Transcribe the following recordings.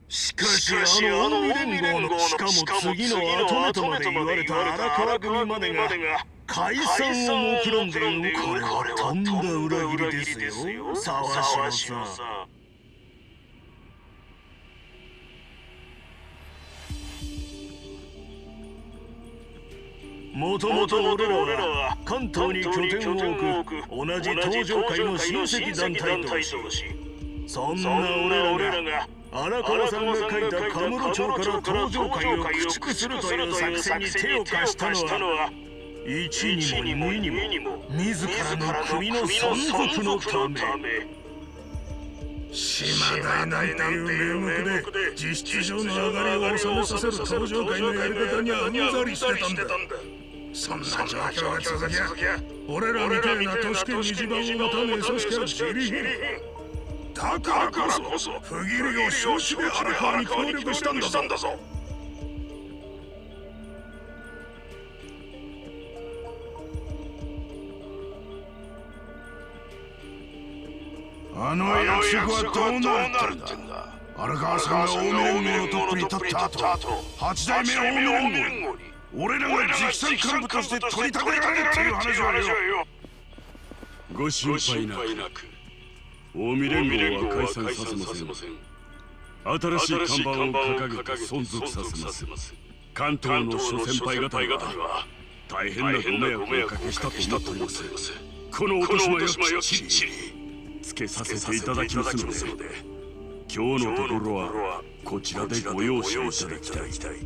しかしあの近江連合の、しかも次の後目とまで言われた荒川組までが解散を目論んでいる。これはとんだ裏切りですよ、沢城さん。もともと俺らは関東に拠点を置く同じ東上会の親戚団体同士。そんな俺らが荒川さんが書いたカムロ町から東上会を駆逐するという作戦に手を貸したのは1にも2にも自らの首の存続のため。島代なんていう名目で実質上の上がりを収めさせる東上会のやり方にはうんざりしてたんだ。そんな状況が続きゃ俺らみたいな都市圏に地盤を持たねえ組織は自利品。だからこそ不義理を承知で荒川に協力したんだぞ。あの役職はどうなってんだ。荒川さんが近江連合のトップに立った後、8代目近江連合に俺らが直参幹部として取り立てられるっていう話はよ。 ご心配なく近江連合は解散させません。新しい看板を掲げて存続させます。関東の諸先輩方には大変なご迷惑をおかけしたと思っております。この落とし前をきっちりつけさせていただきますので、今日のところはこちらでご容赦いただきたい。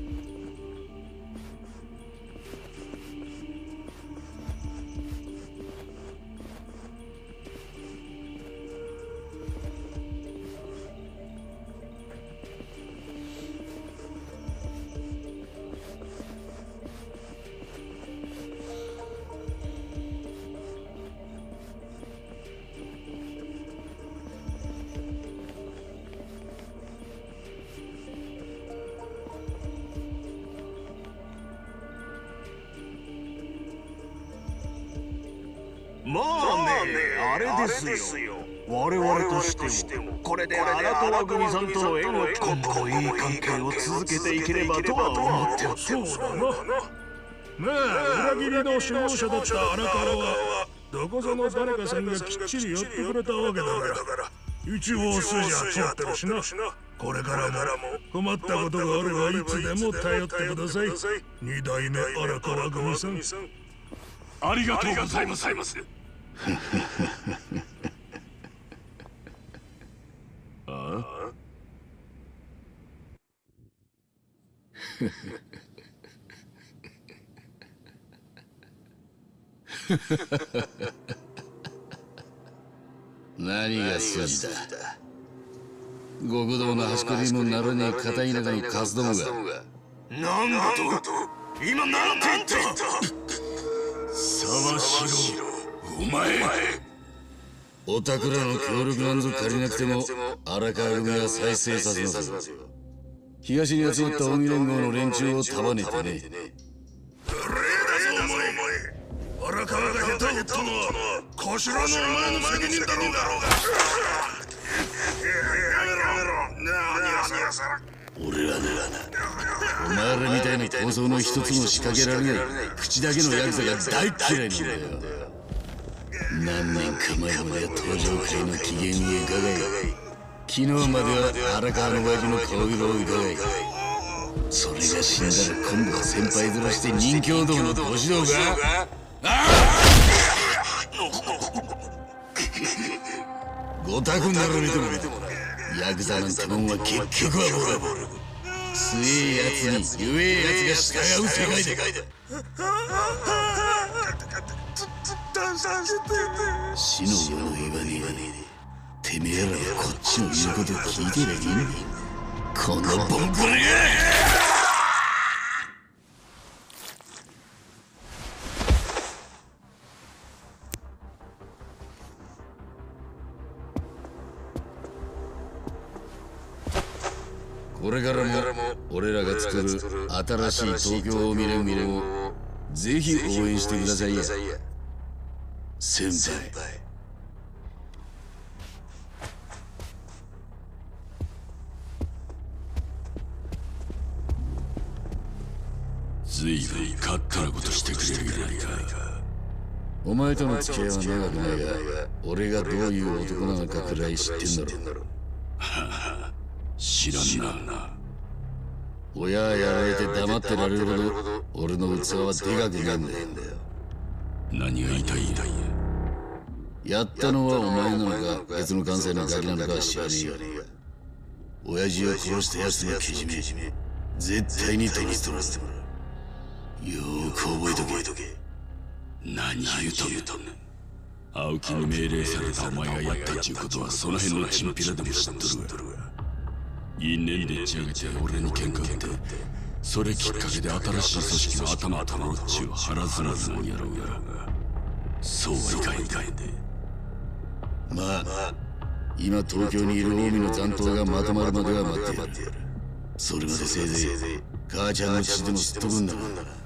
まあね、あれですよ。我々としてもこれで荒川組さんとの縁を今後もいい関係を続けていければとは思っておって。そうだな。まあ裏切りの首謀者だった荒川はどこぞの誰かさんがきっちりやってくれたわけだから一応筋は通ってるしな。これからも困ったことがあればいつでも頼ってください。二代目荒川組さん。 ありがとうございます。ああ何が筋だ。極道の端くりもならねえ片田舎のカスどもが。 なんだと今なんて言った。 沢城、お前おたくらの協力なんぞ借りなくても荒川組は再生させますよ。東に集まった近江連合の連中を束ねてね。 無礼だぞお前。荒川が下手を打ったのは頭のお前の責任だろうが。 俺らなお前らみたいな構想の一つも仕掛けられない口だけのヤクザが大嫌いなんだよ。何年か前までは東上会の機嫌に伺い、昨日までは荒川の親父の顔色を伺い、それが死んだら今度は先輩面して任教道のご指導がごたくなられてもヤクザなんてもんは結局はボロ。強えやつに弱えやつが従う世界だ。死の世の岩にてめえらはこっちの言うこと聞いてりゃいいのに、このボンボレが。これからも俺らが作る新しい東京近江連合をぜひ応援してくださいや先輩。 随分勝手なことしてくれるやないか。 お前との付き合いは長くないが、俺がどういう男なのかくらい知ってんだろ。 知らんな。 親やられて黙ってられるほど俺の器はでかくねえんだよ。 何が言いたいんだ。 やったのはお前なのか別の関西のガキなのかは知らねえが、親父を殺した奴のけじめ絶対に取らせてもらう。よーく覚えとけ。 何言うとんねん。青木に命令されたお前がやったっちゅうことはその辺のチンピラでも知っとるわ。因縁でっち上げて俺に喧嘩売って、それきっかけで新しい組織の頭を取ろうっちゅう腹ずらずもんやろうが、そうはいかへんで。 まあ今東京にいる近江の残党がまとまるまでは待ってやる。それまでせいぜい母ちゃんの血でも吸っとくんだな。